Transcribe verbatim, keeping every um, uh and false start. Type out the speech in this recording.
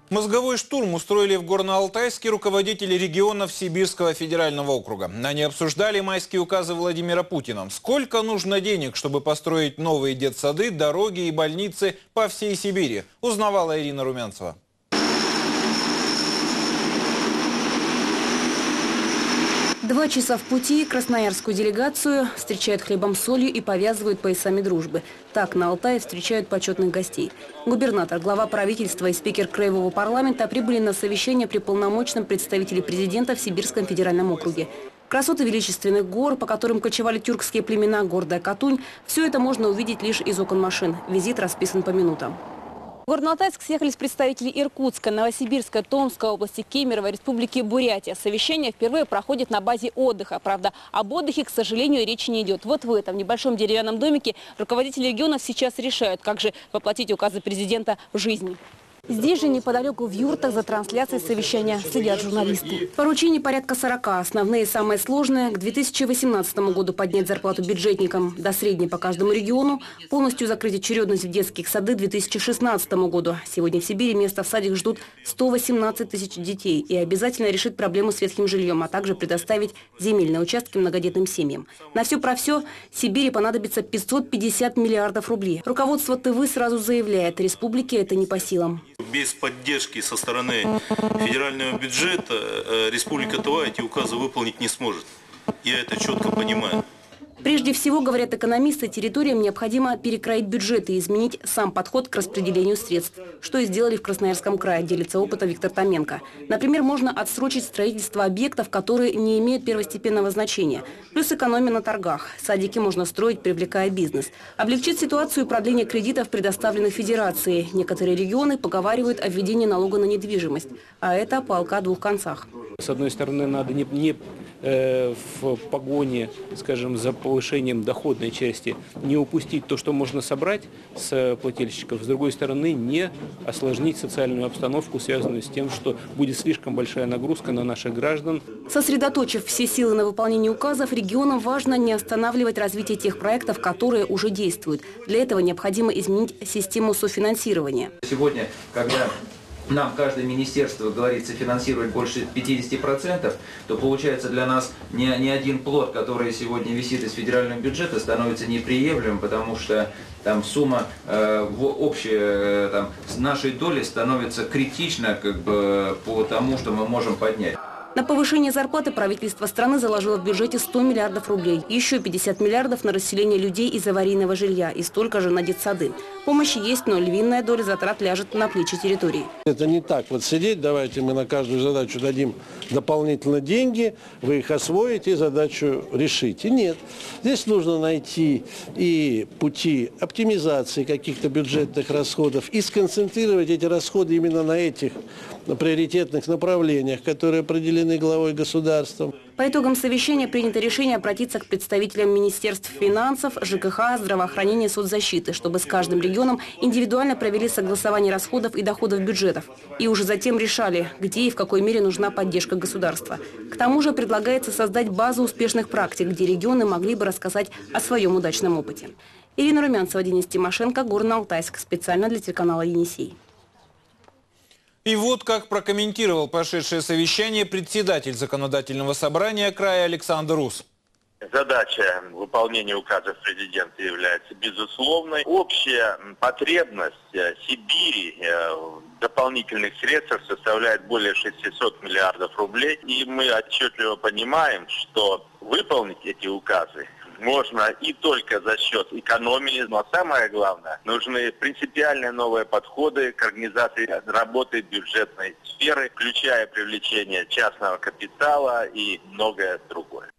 Мозговой штурм устроили в Горно-Алтайске руководители регионов Сибирского федерального округа. Они обсуждали майские указы Владимира Путина. Сколько нужно денег, чтобы построить новые детсады, дороги и больницы по всей Сибири, узнавала Ирина Румянцева. Два часа в пути красноярскую делегацию встречают хлебом с солью и повязывают поясами дружбы. Так на Алтае встречают почетных гостей. Губернатор, глава правительства и спикер краевого парламента прибыли на совещание при полномочном представителе президента в Сибирском федеральном округе. Красоты величественных гор, по которым кочевали тюркские племена, гордая Катунь – все это можно увидеть лишь из окон машин. Визит расписан по минутам. В Горно-Алтайск съехались представители Иркутска, Новосибирска, Томской области, Кемерово, Республики Бурятия. Совещание впервые проходит на базе отдыха. Правда, об отдыхе, к сожалению, речи не идет. Вот в этом небольшом деревянном домике руководители регионов сейчас решают, как же воплотить указы президента в жизнь. Здесь же неподалеку в юртах за трансляцией совещания следят журналисты. Поручений порядка сорока. Основные, самые сложные. К две тысячи восемнадцатому году поднять зарплату бюджетникам до средней по каждому региону. Полностью закрыть очередность в детских сады к две тысячи шестнадцатому году. Сегодня в Сибири место в садик ждут сто восемнадцать тысяч детей. И обязательно решить проблему с ветхим жильем, а также предоставить земельные участки многодетным семьям. На все про все Сибири понадобится пятьсот пятьдесят миллиардов рублей. Руководство ТВ сразу заявляет, республике это не по силам. Без поддержки со стороны федерального бюджета Республика Тыва эти указы выполнить не сможет. Я это четко понимаю. Прежде всего, говорят экономисты, территориям необходимо перекроить бюджет и изменить сам подход к распределению средств. Что и сделали в Красноярском крае, делится опытом Виктор Томенко. Например, можно отсрочить строительство объектов, которые не имеют первостепенного значения. Плюс экономия на торгах. Садики можно строить, привлекая бизнес. Облегчит ситуацию продление кредитов, предоставленных Федерацией. Некоторые регионы поговаривают о введении налога на недвижимость. А это палка о двух концах. С одной стороны, надо не, не э, в погоне, скажем, за повышением доходной части не упустить то, что можно собрать с плательщиков. С другой стороны, не осложнить социальную обстановку, связанную с тем, что будет слишком большая нагрузка на наших граждан. Сосредоточив все силы на выполнении указов, регионам важно не останавливать развитие тех проектов, которые уже действуют. Для этого необходимо изменить систему софинансирования. Сегодня, когда нам каждое министерство говорит софинансировать больше пятидесяти процентов, то получается для нас ни, ни один плод, который сегодня висит из федерального бюджета, становится неприемлемым, потому что там сумма э, в общей э, там, с нашей доли становится критична как бы, по тому, что мы можем поднять. На повышение зарплаты правительство страны заложило в бюджете сто миллиардов рублей. Еще пятьдесят миллиардов на расселение людей из аварийного жилья и столько же на детсады. Помощи есть, но львиная доля затрат ляжет на плечи территории. Это не так вот сидеть, давайте мы на каждую задачу дадим дополнительно деньги, вы их освоите и задачу решите. Нет, здесь нужно найти и пути оптимизации каких-то бюджетных расходов и сконцентрировать эти расходы именно на этих на приоритетных направлениях, которые определены главой государства. По итогам совещания принято решение обратиться к представителям Министерств финансов, ЖКХ, здравоохранения и соцзащиты, чтобы с каждым регионом индивидуально провели согласование расходов и доходов бюджетов. И уже затем решали, где и в какой мере нужна поддержка государства. К тому же предлагается создать базу успешных практик, где регионы могли бы рассказать о своем удачном опыте. Ирина Румянцева, Денис Тимошенко, Горно-Алтайск. Специально для телеканала «Енисей». И вот как прокомментировал прошедшее совещание председатель законодательного собрания края Александр Рус. Задача выполнения указов президента является безусловной. Общая потребность Сибири в дополнительных средствах составляет более шестисот миллиардов рублей. И мы отчетливо понимаем, что выполнить эти указы можно и только за счет экономии, но самое главное, нужны принципиальные новые подходы к организации работы бюджетной сферы, включая привлечение частного капитала и многое другое.